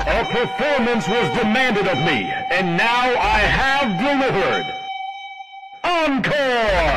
A performance was demanded of me, and now I have delivered. Encore!